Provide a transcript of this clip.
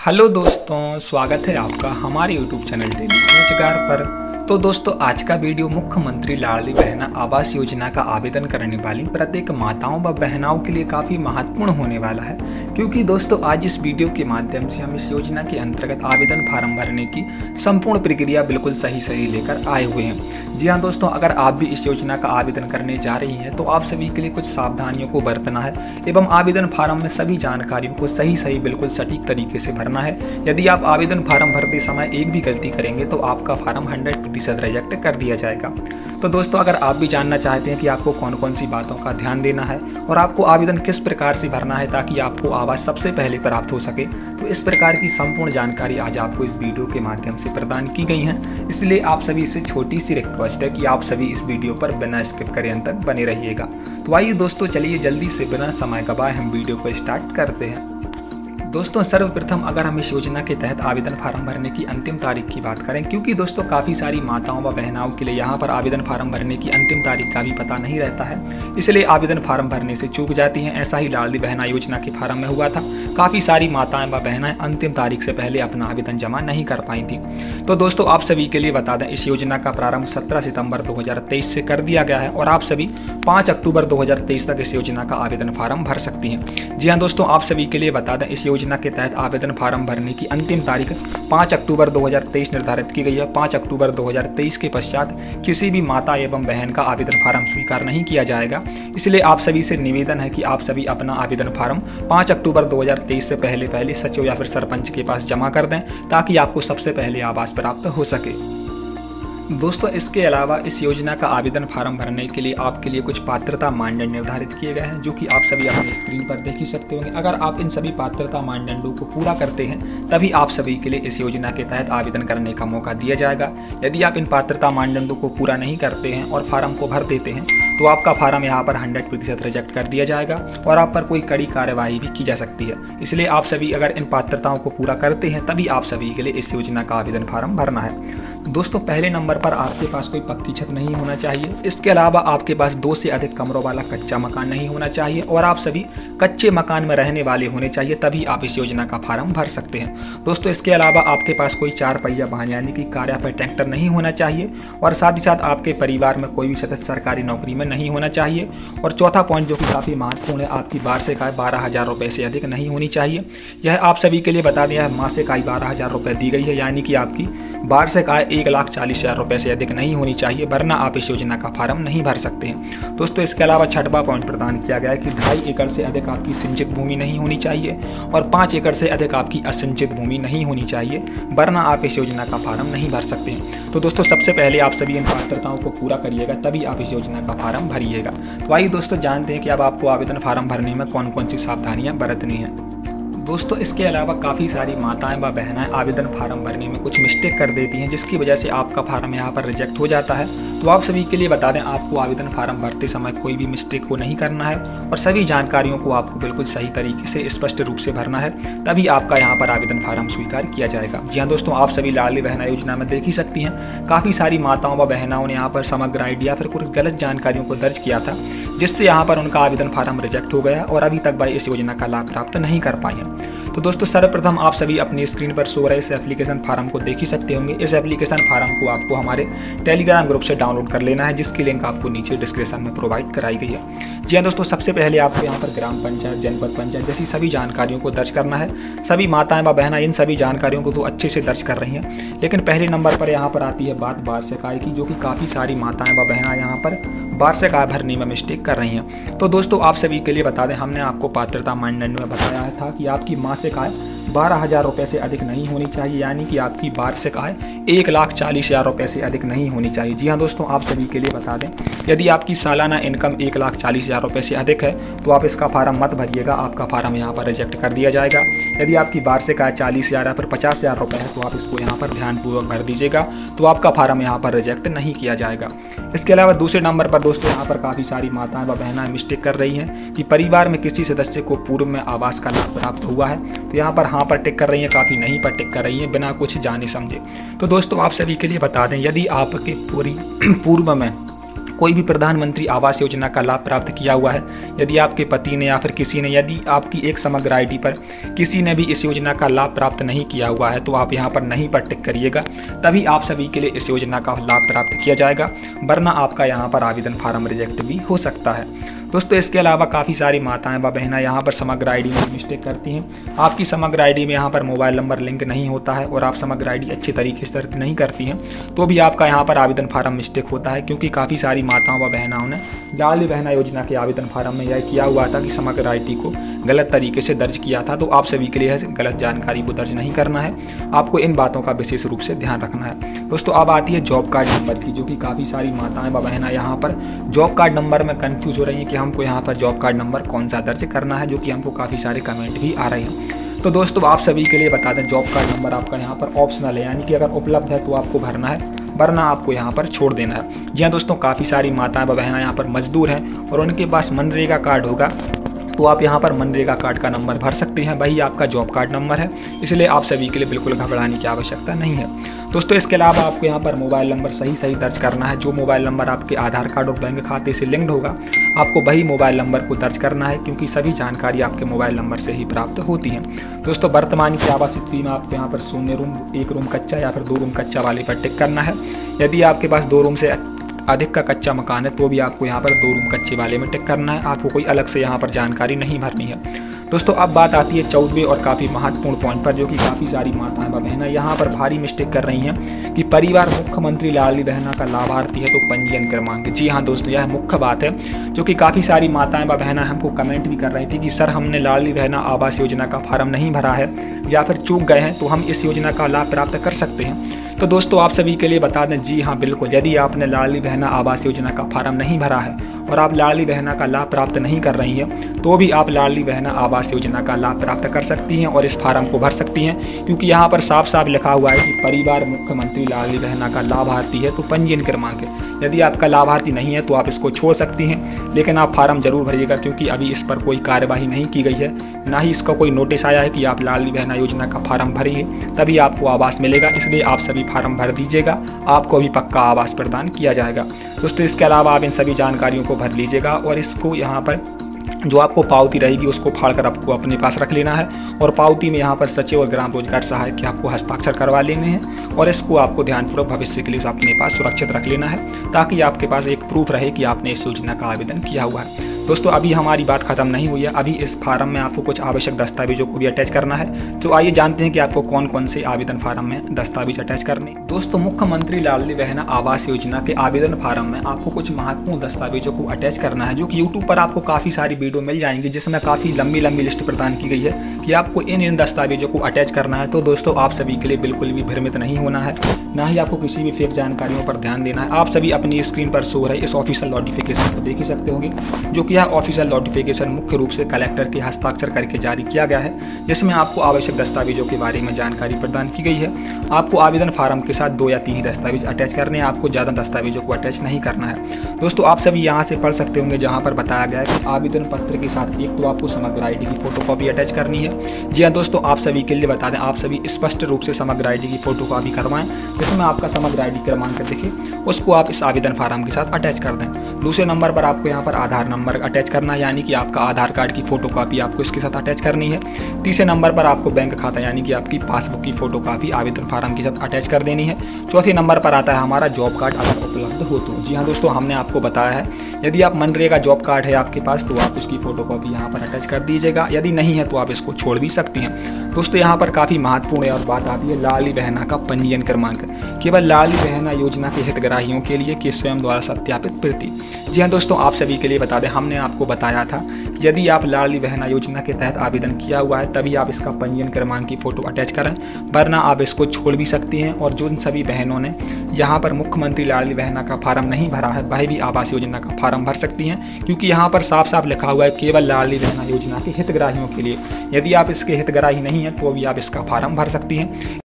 Hello दोस्तों, स्वागत है आपका हमारे यूट्यूब चैनल डेली रोजगार पर। तो दोस्तों, आज का वीडियो मुख्यमंत्री लाडली बहना आवास योजना का आवेदन करने वाली प्रत्येक माताओं व बहनाओं के लिए काफ़ी महत्वपूर्ण होने वाला है, क्योंकि दोस्तों आज इस वीडियो के माध्यम से हम इस योजना के अंतर्गत आवेदन फार्म भरने की संपूर्ण प्रक्रिया बिल्कुल सही लेकर आए हुए हैं। जी हाँ दोस्तों, अगर आप भी इस योजना का आवेदन करने जा रही हैं तो आप सभी के लिए कुछ सावधानियों को बरतना है एवं आवेदन फार्म में सभी जानकारियों को सही बिल्कुल सटीक तरीके से भरना है। यदि आप आवेदन फार्म भरते समय एक भी गलती करेंगे तो आपका फार्म 100% रिजेक्ट कर दिया जाएगा। तो दोस्तों, अगर आप भी जानना चाहते हैं कि आपको कौन कौन सी बातों का ध्यान देना है और आपको आवेदन किस प्रकार से भरना है ताकि आपको आवास सबसे पहले प्राप्त हो सके, तो इस प्रकार की संपूर्ण जानकारी आज आपको इस वीडियो के माध्यम से प्रदान की गई है। इसलिए आप सभी से छोटी सी रिक्वेस्ट है कि आप सभी इस वीडियो पर बिना स्किप करे अंत तक बने रहिएगा। तो आइए दोस्तों, चलिए जल्दी से बिना समय गवाए हम वीडियो को स्टार्ट करते हैं। दोस्तों, सर्वप्रथम अगर हम इस योजना के तहत आवेदन फार्म भरने की अंतिम तारीख की बात करें, क्योंकि दोस्तों काफ़ी सारी माताओं व बहनाओं के लिए यहाँ पर आवेदन फार्म भरने की अंतिम तारीख का भी पता नहीं रहता है, इसलिए आवेदन फार्म भरने से चूक जाती हैं। ऐसा ही लाडली बहना योजना के फार्म में हुआ था। काफ़ी सारी माताएं व बहनाएं अंतिम तारीख से पहले अपना आवेदन जमा नहीं कर पाई थी। तो दोस्तों, आप सभी के लिए बता दें, इस योजना का प्रारंभ 17 सितंबर 2023 से कर दिया गया है और आप सभी 5 अक्टूबर 2023 तक इस योजना का आवेदन फार्म भर सकती हैं। जी हाँ दोस्तों, आप सभी के लिए बता दें, इस योजना के तहत आवेदन फार्म भरने की अंतिम तारीख 5 अक्टूबर 2023 निर्धारित की गई है। 5 अक्टूबर 2023 के पश्चात किसी भी माता एवं बहन का आवेदन फार्म स्वीकार नहीं किया जाएगा। इसलिए आप सभी से निवेदन है कि आप सभी अपना आवेदन फार्म 5 अक्टूबर 2023 से पहले सचिव या फिर सरपंच के पास जमा कर दें ताकि आपको सबसे पहले आवास प्राप्त हो सके। दोस्तों, इसके अलावा इस योजना का आवेदन फार्म भरने के लिए आपके लिए कुछ पात्रता मानदंड निर्धारित किए गए हैं, जो कि आप सभी अपनी स्क्रीन पर देख ही सकते होंगे। अगर आप इन सभी पात्रता मानदंडों को पूरा करते हैं तभी आप सभी के लिए इस योजना के तहत आवेदन करने का मौका दिया जाएगा। यदि आप इन पात्रता मानदंडों को पूरा नहीं करते हैं और फार्म को भर देते हैं तो आपका फार्म यहाँ पर 100% रिजेक्ट कर दिया जाएगा और आप पर कोई कड़ी कार्यवाही भी की जा सकती है। इसलिए आप सभी अगर इन पात्रताओं को पूरा करते हैं तभी आप सभी के लिए इस योजना का आवेदन फार्म भरना है। दोस्तों, पहले नंबर पर आपके पास कोई पक्की छत नहीं होना चाहिए। इसके अलावा आपके पास 2 से अधिक कमरों वाला कच्चा मकान नहीं होना चाहिए और आप सभी कच्चे मकान में रहने वाले होने चाहिए, तभी आप इस योजना का फार्म भर सकते हैं। दोस्तों, इसके अलावा आपके पास कोई 4 पहिया वाहन यानी कि कार या फिर ट्रैक्टर नहीं होना चाहिए और साथ ही साथ आपके परिवार में कोई भी सदस्य सरकारी नौकरी में नहीं होना चाहिए। और चौथा पॉइंट जो कि काफ़ी महत्वपूर्ण है, आपकी वार्षिक आय 12,000 रुपये से अधिक नहीं होनी चाहिए। यह आप सभी के लिए बता दें, मासिक आय 12,000 रुपये दी गई है, यानी कि आपकी वार्षिक आय 1,40,000 रुपये से अधिक नहीं होनी चाहिए, वरना आप इस योजना का फार्म नहीं भर सकते हैं। दोस्तों, इसके अलावा छठवां पॉइंट प्रदान किया गया है कि 2.5 एकड़ से अधिक आपकी सिंचित भूमि नहीं होनी चाहिए और 5 एकड़ से अधिक आपकी असिंचित भूमि नहीं होनी चाहिए, वरना आप इस योजना का फार्म नहीं भर सकते हैं। तो दोस्तों, सबसे पहले आप सभी इन पात्रताओं को पूरा करिएगा तभी आप इस योजना का फार्म भरिएगा। तो आइए दोस्तों, जानते हैं कि अब आपको आवेदन फार्म भरने में कौन कौन सी सावधानियां बरतनी हैं। दोस्तों, इसके अलावा काफ़ी सारी माताएं व बहनें आवेदन फार्म भरने में कुछ मिस्टेक कर देती हैं, जिसकी वजह से आपका फार्म यहाँ पर रिजेक्ट हो जाता है। तो आप सभी के लिए बता दें, आपको आवेदन फार्म भरते समय कोई भी मिस्टेक को नहीं करना है और सभी जानकारियों को आपको बिल्कुल सही तरीके से स्पष्ट रूप से भरना है, तभी आपका यहाँ पर आवेदन फार्म स्वीकार किया जाएगा। जी हाँ दोस्तों, आप सभी लाडली बहना योजना में देख ही सकती हैं, काफ़ी सारी माताओं व बहनाओं ने यहाँ पर समग्र आइडिया फिर कुछ गलत जानकारियों को दर्ज किया था, जिससे यहाँ पर उनका आवेदन फार्म रिजेक्ट हो गया और अभी तक वह इस योजना का लाभ प्राप्त नहीं कर पाए हैं। तो दोस्तों, सर्वप्रथम आप सभी अपनी स्क्रीन पर शो रहे इस एप्लीकेशन फार्म को देख ही सकते होंगे। इस एप्लीकेशन फार्म को आपको हमारे टेलीग्राम ग्रुप से डाउनलोड कर लेना है, जिसकी लिंक आपको नीचे डिस्क्रिप्शन में प्रोवाइड कराई गई है। जी हाँ दोस्तों, सबसे पहले आपको यहाँ पर ग्राम पंचायत, जनपद पंचायत जैसी सभी जानकारियों को दर्ज करना है। सभी माताएं व बहनें इन सभी जानकारियों को तो अच्छे से दर्ज कर रही हैं, लेकिन पहले नंबर पर यहाँ पर आती है बात वार्षिक आय की, जो कि काफ़ी सारी माताएं व बहनें यहाँ पर वार्षिक आय भरने में मिस्टेक कर रही हैं। तो दोस्तों, आप सभी के लिए बता दें, हमने आपको पात्रता मानदंड में बताया था कि आपकी मासिक आय 12,000 रुपये से अधिक नहीं होनी चाहिए, यानी कि आपकी वार्षिक आय 1,40,000 रुपये से अधिक नहीं होनी चाहिए। जी हाँ दोस्तों, आप सभी के लिए बता दें, यदि आपकी सालाना इनकम 1,40,000 रुपये से अधिक है तो आप इसका फार्म मत भरिएगा, आपका फार्म यहाँ पर रिजेक्ट कर दिया जाएगा। यदि आपकी वार्षिक आय 40,000 या फिर 50,000 रुपये है तो आप इसको यहाँ पर ध्यानपूर्वक भर दीजिएगा, तो आपका फार्म यहाँ पर रिजेक्ट नहीं किया जाएगा। इसके अलावा दूसरे नंबर पर दोस्तों, यहाँ पर काफ़ी सारी माताएं व बहनें मिस्टेक कर रही हैं कि परिवार में किसी सदस्य को पूर्व में आवास का लाभ प्राप्त हुआ है, तो यहाँ पर हाँ पर टिक कर रही हैं, काफ़ी नहीं पर टिक कर रही हैं बिना कुछ जाने समझे। तो दोस्तों, आप सभी के लिए बता दें, यदि आपके पूर्व में कोई भी प्रधानमंत्री आवास योजना का लाभ प्राप्त किया हुआ है, यदि आपके पति ने या फिर किसी ने, यदि आपकी एक समग्र आईडी पर किसी ने भी इस योजना का लाभ प्राप्त नहीं किया हुआ है तो आप यहाँ पर नहीं पर टिक करिएगा, तभी आप सभी के लिए इस योजना का लाभ प्राप्त किया जाएगा, वरना आपका यहाँ पर आवेदन फार्म रिजेक्ट भी हो सकता है। दोस्तों इसके अलावा काफ़ी सारी माताएं व बहनें यहाँ पर समग्र आईडी में मिस्टेक करती हैं। आपकी समग्र आईडी में यहाँ पर मोबाइल नंबर लिंक नहीं होता है और आप समग्र आईडी अच्छे तरीके से नहीं करती हैं तो भी आपका यहाँ पर आवेदन फार्म मिस्टेक होता है, क्योंकि काफ़ी सारी माताओं व बहनों ने लाडली बहना योजना के आवेदन फार्म में यह किया हुआ था कि समग्र आईडी को गलत तरीके से दर्ज किया था। तो आप सभी के लिए गलत जानकारी को दर्ज नहीं करना है, आपको इन बातों का विशेष रूप से ध्यान रखना है। दोस्तों अब आती है जॉब कार्ड नंबर की, जो कि काफ़ी सारी माताएं व बहनें यहाँ पर जॉब कार्ड नंबर में कन्फ्यूज हो रही हैं कि हमको यहाँ पर जॉब कार्ड नंबर कौन सा दर्ज करना है, जो कि हमको काफ़ी सारे कमेंट भी आ रहे हैं। तो दोस्तों आप सभी के लिए बता दें, जॉब कार्ड नंबर आपका यहाँ पर ऑप्शनल है, यानी कि अगर उपलब्ध है तो आपको भरना है, वरना आपको यहाँ पर छोड़ देना है। जी हाँ दोस्तों, काफ़ी सारी माताएं व बहनें यहाँ पर मजदूर हैं और उनके पास मनरेगा कार्ड होगा तो आप यहाँ पर मनरेगा कार्ड का नंबर भर सकते हैं, वही आपका जॉब कार्ड नंबर है, इसलिए आप सभी के लिए बिल्कुल घबराने की आवश्यकता नहीं है। दोस्तों इसके अलावा आपको यहाँ पर मोबाइल नंबर सही दर्ज करना है। जो मोबाइल नंबर आपके आधार कार्ड और बैंक खाते से लिंक्ड होगा, आपको वही मोबाइल नंबर को दर्ज करना है, क्योंकि सभी जानकारी आपके मोबाइल नंबर से ही प्राप्त होती है। दोस्तों वर्तमान की आवास स्थिति में आपको यहाँ पर 0 रूम, 1 रूम कच्चा या फिर 2 रूम कच्चा वाले पर टिक करना है। यदि आपके पास 2 रूम से अधिक का कच्चा मकान है तो भी आपको यहाँ पर 2 रूम कच्चे वाले में टिक करना है, आपको कोई अलग से यहाँ पर जानकारी नहीं भरनी है। दोस्तों अब बात आती है 14वें और काफ़ी महत्वपूर्ण पॉइंट पर, जो कि काफ़ी सारी माताएं व बहनें यहाँ पर भारी मिस्टेक कर रही हैं कि परिवार मुख्यमंत्री लाडली बहना का लाभार्थी है तो पंजीयन क्रमांक। जी हाँ दोस्तों, यह मुख्य बात है, जो कि काफ़ी सारी माताएं व बहनें हमको कमेंट भी कर रही थी कि सर हमने लाडली बहना आवास योजना का फार्म नहीं भरा है या फिर चूक गए हैं, तो हम इस योजना का लाभ प्राप्त कर सकते हैं। तो दोस्तों आप सभी के लिए बता दें, जी हाँ बिल्कुल, यदि आपने लाडली बहना आवास योजना का फार्म नहीं भरा है और आप लाडली बहना का लाभ प्राप्त नहीं कर रही हैं तो भी आप लाडली बहना आवास योजना का लाभ प्राप्त कर सकती हैं और इस फार्म को भर सकती हैं, क्योंकि यहाँ पर साफ साफ लिखा हुआ है कि परिवार मुख्यमंत्री लाडली बहना का लाभार्थी है तो पंजीयन क्रमांक है। यदि आपका लाभार्थी नहीं है तो आप इसको छोड़ सकती हैं, लेकिन आप फार्म जरूर भरिएगा, क्योंकि अभी इस पर कोई कार्यवाही नहीं की गई है, ना ही इसका कोई नोटिस आया है कि आप लाडली बहना योजना का फार्म भरिए तभी आपको आवास मिलेगा। इसलिए आप सभी फार्म भर दीजिएगा, आपको अभी पक्का आवास प्रदान किया जाएगा। दोस्तों इसके अलावा आप इन सभी जानकारियों को भर लीजिएगा और इसको यहाँ पर जो आपको पावती रहेगी उसको फाड़कर आपको अपने पास रख लेना है और पावती में यहाँ पर सचिव और ग्राम रोजगार सहायक के आपको हस्ताक्षर करवा लेने हैं और इसको आपको ध्यानपूर्वक भविष्य के लिए अपने पास सुरक्षित रख लेना है, ताकि आपके पास एक प्रूफ रहे कि आपने इस योजना का आवेदन किया हुआ है। दोस्तों अभी हमारी बात खत्म नहीं हुई है, अभी इस फार्म में आपको कुछ आवश्यक दस्तावेजों को भी अटैच करना है। तो आइए जानते हैं कि आपको कौन कौन से आवेदन फार्म में दस्तावेज अटैच करने। दोस्तों मुख्यमंत्री लाडली बहना आवास योजना के आवेदन फार्म में आपको कुछ महत्वपूर्ण दस्तावेजों को अटैच करना है, जो कि यूट्यूब पर आपको काफ़ी सारी वीडियो मिल जाएंगी, जिसमें काफ़ी लंबी लिस्ट प्रदान की गई है कि आपको इन दस्तावेजों को अटैच करना है। तो दोस्तों आप सभी के लिए बिल्कुल भी भ्रमित नहीं होना है, ना ही आपको किसी भी फेक जानकारियों पर ध्यान देना है। आप सभी अपनी स्क्रीन पर शो रहे इस ऑफिशियल नोटिफिकेशन को देख ही सकते होंगे, जो कि यह ऑफिशियल नोटिफिकेशन मुख्य रूप से कलेक्टर के हस्ताक्षर करके जारी किया गया है, जिसमें आपको आवश्यक दस्तावेजों के बारे में जानकारी प्रदान की गई है। आपको आवेदन फार्म के साथ 2 या 3 ही दस्तावेज अटैच करने हैं, आपको ज़्यादा दस्तावेजों को अटैच नहीं करना है। दोस्तों आप सभी यहाँ से पढ़ सकते होंगे, जहाँ पर बताया गया है कि आवेदन पत्र के साथ एक तो आपको समग्र आईडी की फोटोकॉपी अटैच करनी है। जी हाँ दोस्तों, आप सभी के लिए बता दें, आप सभी स्पष्ट रूप से समग्र आईडी की फोटोकॉपी करवाएं, जिसमें आपका समग्र आईडी क्रमांक दिखे, उसको आप इस आवेदन फार्म के साथ अटैच कर दें। दूसरे नंबर पर आपको यहाँ पर आधार नंबर अटैच करना है, यानी कि आपका आधार कार्ड की फोटोकॉपी आपको इसके साथ अटैच करनी है। तीसरे नंबर पर आपको बैंक खाता यानी कि आपकी पासबुक की फोटोकॉपी आवेदन फार्म के साथ अटैच कर देनी है। चौथे नंबर पर आता है हमारा जॉब कार्ड, अगर उपलब्ध हो तो। जी हाँ दोस्तों, हमने आपको बताया है यदि आप मनरेगा जॉब कार्ड है आपके पास तो आप उसकी फोटोकॉपी यहाँ पर अटैच कर दीजिएगा, यदि नहीं है तो आप इसको छोड़ भी सकती हैं। दोस्तों यहाँ पर काफ़ी महत्वपूर्ण है और बात आती है लाडली बहना का पंजीयन क्रमांक, केवल लाडली बहना योजना के हितग्राहियों के लिए कि स्वयं द्वारा सत्यापित प्रति। जी हाँ दोस्तों, आप सभी के लिए बता दें, हमने आपको बताया था यदि आप लाडली बहना योजना के तहत आवेदन किया हुआ है तभी आप इसका पंजीयन क्रमांक की फोटो अटैच करें, वरना आप इसको छोड़ भी सकती हैं। और जिन सभी बहनों ने यहाँ पर मुख्यमंत्री लाडली बहना का फार्म नहीं भरा है वह भी आवास योजना का फार्म भर सकती हैं, क्योंकि यहाँ पर साफ साफ लिखा हुआ है केवल लाडली बहना योजना के हितग्राहियों के लिए। यदि आप इसके हितग्राही नहीं हैं तो भी आप इसका फार्म भर सकती हैं।